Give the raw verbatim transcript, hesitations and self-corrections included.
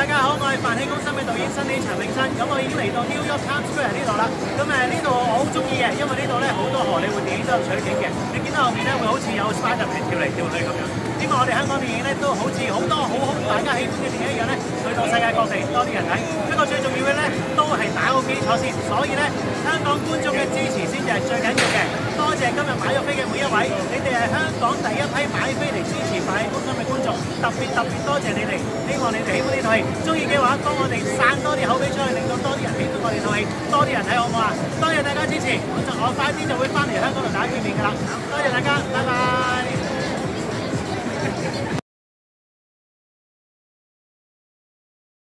家好，我係飯戲攻心嘅導演新李陳永新，咁我已經嚟到 New York Times Square 呢度啦。咁誒呢度我好中意嘅，因為呢度咧好多荷里活電影都有取景嘅。你見到後面咧會好似有 Spider-Man 跳嚟跳去咁樣。希望我哋香港電影咧都好似好多好好大家喜歡嘅電影一樣咧，去到世界各地多啲人睇。不過最重要嘅咧都係打好基礎先，所以咧香港觀眾嘅支持先至係最緊要嘅。多謝今日買咗飛嘅每一位，你哋係香港第一批買飛嚟支持飯戲攻心嘅觀眾，特別特別多謝你哋。希望你哋喜歡呢套戲，中意嘅話幫我哋散多啲口碑出去，令到多啲人喜歡我哋套戲，多啲人睇好唔好啊？多謝大家支持，我就我快啲就會翻嚟香港同大家見面㗎啦。多謝大家，拜拜。